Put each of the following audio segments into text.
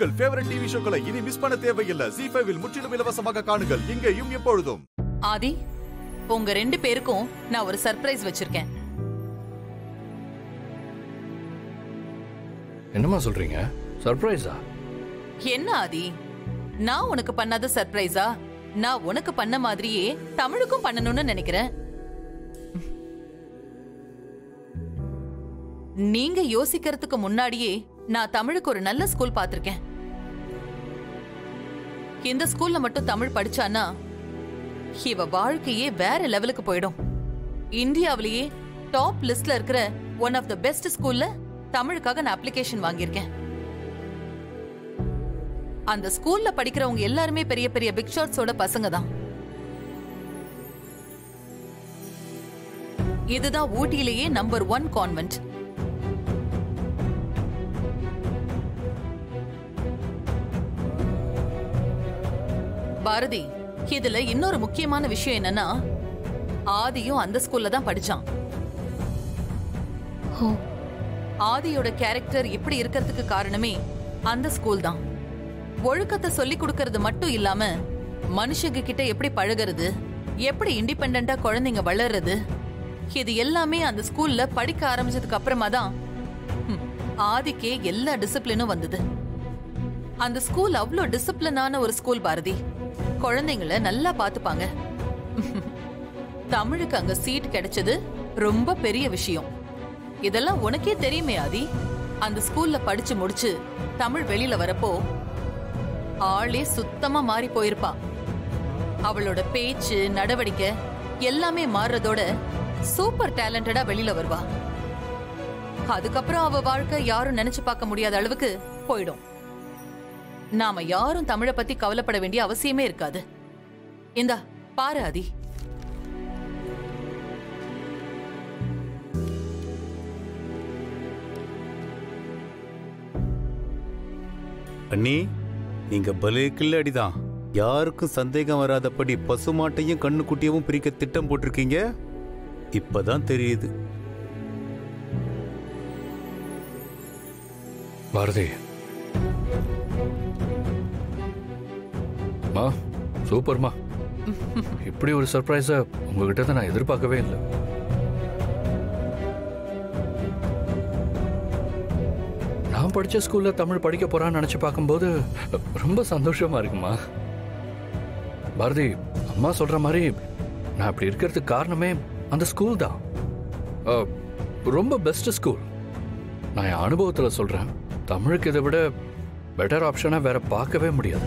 உங்கள் favourite TV ஷோக்களை இனி miss பண்ண தேவையில்லை. ZEE5 இல் முற்றிலும் இலவசமாக காணுங்கள், இங்கேயும் எப்பொழுதும். ஆதி, உங்க 2 பேருக்கும் நான் ஒரு சர்ப்ரைஸ் வச்சிருக்கேன். என்னமா சொல்றீங்க? சர்ப்ரைஸா? என்ன ஆதி, நான் உனக்கு பண்ணாத சர்ப்ரைஸா? நான் உனக்கு பண்ண மாதிரியே தமிழுக்கும் பண்ணணும்னு நினைக்கிறேன். நீங்க யோசிக்கிறதுக்கு முன்னாடியே நான் தமிழுக்கு ஒரு நல்ல ஸ்கூல் பாத்திருக்கேன். இந்த ஸ்கூல்ல மட்டும் தமிழ் படிச்சானா இவ வாழ்க்கையே வேற லெவலுக்கு போயிடும். இந்தியாவிலேயே டாப் லிஸ்ட்ல இருக்கிற ஒன் ஆஃப் த பெஸ்ட் ஸ்கூல்ல தமிழுக்காக நான் அப்ளிகேஷன் வாங்கியிருக்கேன். அந்த ஸ்கூல்ல படிக்கிறவங்க எல்லாருமே பெரிய பெரிய பிக் ஷாட்ஸோட பசங்க தான். இதுதான் ஊட்டியிலேயே நம்பர் 1 கான்வென்ட். பாரதி, இதுல இன்னொரு முக்கியமான விஷயம் என்னன்னா, ஆதியும் அந்த ஸ்கூல்ல தான் படிச்சான். ஆதியோட கேரக்டர் இப்படி இருக்கிறதுக்கு காரணமே அந்த ஸ்கூல் தான். ஒழுக்கத்தை சொல்லி கொடுக்கறது மட்டும் இல்லாம மனுஷங்க கிட்ட எப்படி பழகிறது, எப்படி இண்டிபெண்டா குழந்தைங்க வளர்றது, இது எல்லாமே அந்த ஸ்கூல்ல படிக்க ஆரம்பிச்சதுக்கு அப்புறமா தான் ஆதிக்கே எல்லா டிசிப்ளினும் வந்தது. அந்த ஸ்கூல் அவ்வளோ டிசிப்ளினான ஒரு ஸ்கூல் பாரதி. குழந்தைங்களை நல்லா பாத்துப்பாங்க. தமிழுக்கு அங்க சீட் கிடைச்சது ரொம்ப பெரிய விஷயம். இதெல்லாம் உனக்கே தெரியுமே ஆதி. அந்த ஸ்கூல்ல படிச்சு முடிச்சு தமிழ் வெளியில வரப்போ ஆளே சுத்தமா மாறி போயிருப்பா. அவளோட பேச்சு நடவடிக்கை எல்லாமே மாறுறதோட சூப்பர் டேலண்டடா வெளியில வருவா. அதுக்கப்புறம் அவ வாழ்க்கை யாரும் நினைச்சு பார்க்க முடியாத அளவுக்கு போயிடும். நாம யாரும் தமிழை பத்தி கவலைப்பட வேண்டிய அவசியமே இருக்காது. இந்தா பாரு ஆதி. அண்ணி, நீங்க பலே கில்லாடிதான். யாருக்கும் சந்தேகம் வராதபடி பசுமாட்டையும் கண்ணுக்குட்டியவும் பிரிக்க திட்டம் போட்டிருக்கீங்க. இப்பதான் தெரியுது. பாரதி, மா சூப்பர்மா. இப்படி ஒரு சர்ப்ரைஸ உங்ககிட்ட தான் நான் எதிர்பார்க்கவே இல்லை. நான் படிச்ச ஸ்கூல்ல தமிழ் படிக்க போறான்னு நினைச்சு பார்க்கும்போது ரொம்ப சந்தோஷமா இருக்குமா. பாரதி, அம்மா சொல்ற மாதிரி நான் அப்படி இருக்கிறதுக்கு காரணமே அந்த ஸ்கூல் தான். ரொம்ப பெஸ்ட் ஸ்கூல். நான் என் அனுபவத்துல சொல்றேன். தமிழுக்கு இதை விட பெட்டர் ஆப்ஷனா வேற பார்க்கவே முடியாது.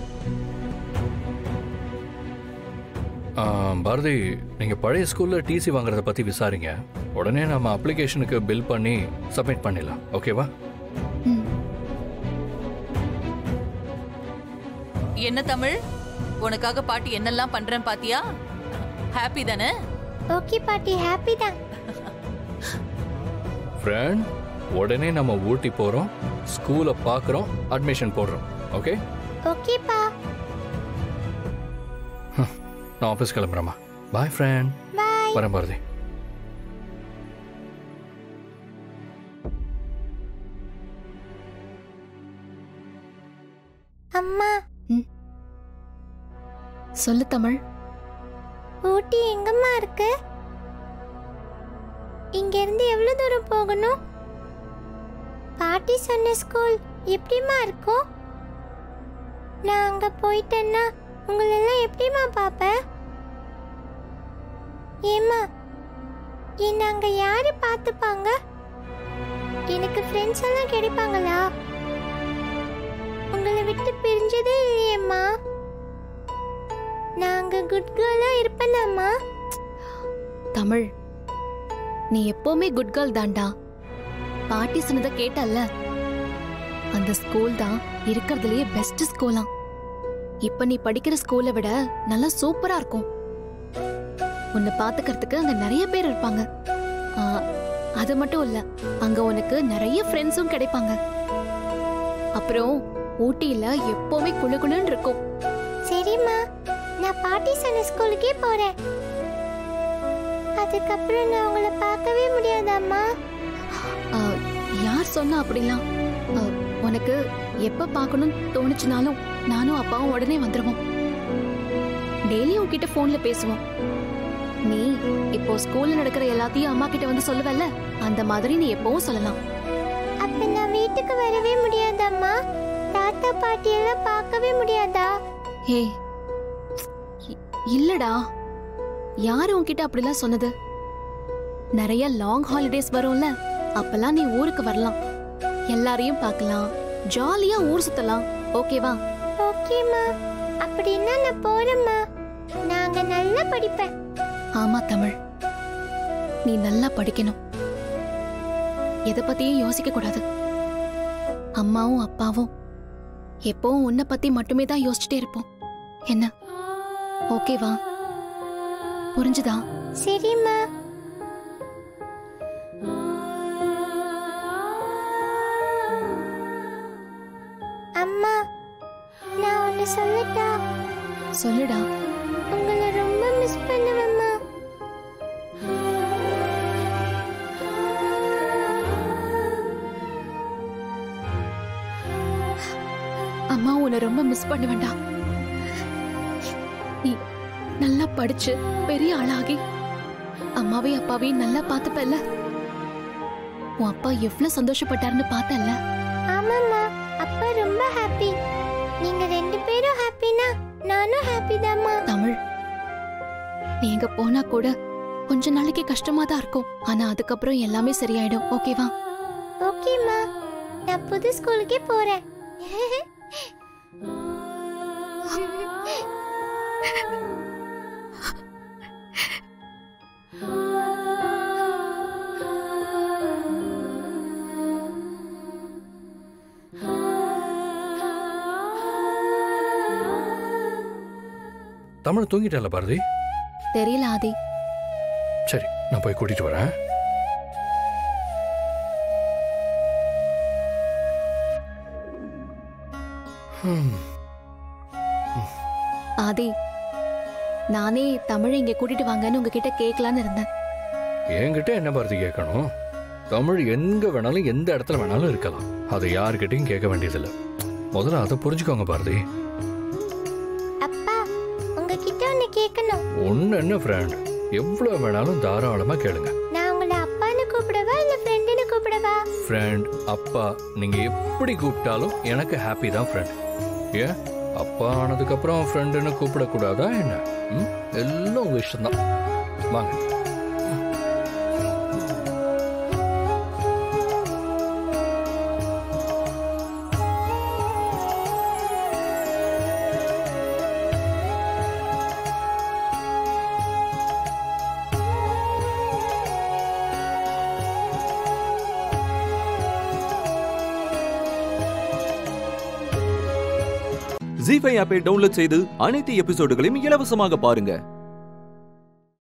பாரதி, நீங்க பழைய ஸ்கூல்ல டிசி வாங்குறத பத்தி விசாரிங்க. உடனே நம்ம அப்ளிகேஷனுக்கு பில் பண்ணி சப்மிட் பண்ணிடலாம். ஓகேவா? என்ன தமிழ், உனக்காக பாட்டி என்னெல்லாம் பண்றேன் பாத்தியா? ஹாப்பி தானே? ஓகே பாட்டி, ஹாப்பி தான். ஃப்ரெண்ட், உடனே நம்ம ஊட்டி போறோம், ஸ்கூலை பார்க்குறோம், அட்மிஷன் போடுறோம். ஓகே? ஓகேப்பா. நான் ஆஃபீஸ் கிளம்புறேம்மா. பாய் ஃப்ரெண்ட். பாய். வரேன் பாரதி. அம்மா. சொல்லு தமிழ். ஊட்டி எங்கம்மா இருக்கு? இங்க இருந்து எவ்வளவு தூரம் போகணும்? பாட்டி சொன்ன ஸ்கூல் எப்படிமா இருக்கும்? நான் அங்க போயிட்டேன்னா உங்களெல்லாம் எப்படிமா பாப்பேன்? ஏம்மா, என்ன அங்க யாரு பார்த்துப்பாங்க? எனக்கு ஃப்ரெண்ட்ஸ் எல்லாம் கிடைப்பாங்களா? உங்களை விட்டு பிரிஞ்சதே இல்லையேம்மா. நான் அங்க குட் கேர்லா இருப்பேனாம்மா? தமிழ், நீ எப்பவுமே குட் கேர்ள் தான்டா. பாட்டி சொன்னதை கேட்டல்ல, அந்த ஸ்கூல் தான் இருக்கிறதுலயே பெஸ்ட் ஸ்கூலாம். இப்ப நீ படிக்கிற ஸ்கூலை விட நல்லா சூப்பரா இருக்கும். உன்னை பாத்துக்கிறதுக்கு அங்க நிறைய பேர் இருப்பாங்க. அது மட்டும் இல்ல, அங்க உனக்கு நிறைய ஃப்ரெண்ட்ஸும் கிடைப்பாங்க. அப்புறம் ஊட்டியில எப்பவுமே குளு குளுன்னு இருக்கும். சரிம்மா, நான் பாட்டி சொன்ன ஸ்கூலுக்கே போறேன். அதுக்கப்புறம் நான் உங்களை பார்க்கவே முடியாதாம்மா? யார் சொன்னா அப்படிலாம்? உனக்கு எப்ப பார்க்கணும் தோணுச்சுனாலும் நானும் அப்பாவும் உடனே வந்துருவோம். டெய்லி உன்கிட்ட போன்ல பேசுவோம். நீ இப்போ ஸ்கூல்ல நடக்கிற எல்லாத்தையும் அம்மா கிட்ட வந்து சொல்லுவல்ல, அந்த மாதிரி நீ எப்பவும் சொல்லலாம். அப்ப நான் வீட்டுக்கு வரவே முடியாதம்மா? தாத்தா பாட்டி எல்லாம் பார்க்கவே முடியாதா? ஹே, இல்லடா, யாரு உன்கிட்ட அப்படிலாம் சொன்னது? நிறைய லாங் ஹாலிடேஸ் வரும்ல, அப்பெல்லாம் நீ ஊருக்கு வரலாம், எல்லாரையும் பார்க்கலாம், ஜாலியா ஊர் சுத்தலாம். ஓகேவா? ஓகேம்மா, அப்படின்னா நான் போறேம்மா. நாங்க நல்லா படிப்பேன். ஆமா தமிழ், நீ நல்லா படிக்கணும். எதை பத்தியும் யோசிக்க கூடாது. அம்மாவும் அப்பாவும் எப்பவும் உன்னை பத்தி மட்டுமே தான் யோசிச்சுட்டே இருப்போம். என்ன, ஓகேவா? புரிஞ்சுதா? சரிம்மா. அம்மா, நான் ஒன்னு சொல்லட்டா? சொல்லுடா. உங்களை ரொம்ப மிஸ் பண்ணுவேம்மா. அம்மா உன்னை ரொம்ப மிஸ் பண்ண வேண்டாம். நீ நல்லா படிச்சு பெரிய ஆளாகி அம்மாவையும் அப்பாவையும் நல்லா பார்த்துப்பல்ல. உன் அப்பா எவ்வளவு சந்தோஷப்பட்டாருன்னு பார்த்தல்ல? ஆமாம்மா, அப்பா ரொம்ப ஹாப்பி. நீங்க ரெண்டு பேரும் ஹாப்பினா நானும் ஹாப்பி தான்மா. தமிழ், நீ எங்க போனா கூட கொஞ்ச நாளைக்கு கஷ்டமா தான் இருக்கும். ஆனா அதுக்கப்புறம் எல்லாமே சரியாயிடும். ஓகேவா? ஓகேம்மா, நான் புது ஸ்கூலுக்கே போறேன். தமிழ் தூங்கிட்டல பாரதி? தெரியல ஆதி. சரி, நான் போய் கூட்டிட்டு வரேன். ஆதி, நானே தமிழை இங்க கூட்டிட்டு வாங்கன்னு உங்ககிட்ட கேட்கலான்னு இருந்தேன். என்கிட்ட என்ன பாரதி கேட்கணும்? தமிழ் எங்க வேணாலும் எந்த இடத்துல வேணாலும் இருக்கலாம். அதை யாருக்கிட்டையும் கேட்க வேண்டியதில்லை. முதல்ல அதை புரிஞ்சுக்கோங்க பாரதி. அப்பா, உங்ககிட்ட ஒன்னு கேட்கணும். ஒன்னு என்ன ஃப்ரெண்ட், எவ்வளவு வேணாலும் தாராளமா கேளுங்க. நான் உங்களை அப்பான்னு கூப்பிடவா இல்ல ஃப்ரெண்டுன்னு கூப்பிடவா? ஃப்ரெண்ட், அப்பா, நீங்க எப்படி கூப்பிட்டாலும் எனக்கு ஹாப்பி தான் ஃப்ரெண்ட். ஏன் அப்பா ஆனதுக்கு அப்புறம் ஃப்ரெண்டுன்னு கூப்பிடக்கூடாதா என்ன? எல்லாம் உங்க இஷ்டம் தான். வாங்க. ZEE5 ஆப்பை டவுன்லோட் செய்து அனைத்து எபிசோடுகளையும் இலவசமாக பாருங்க.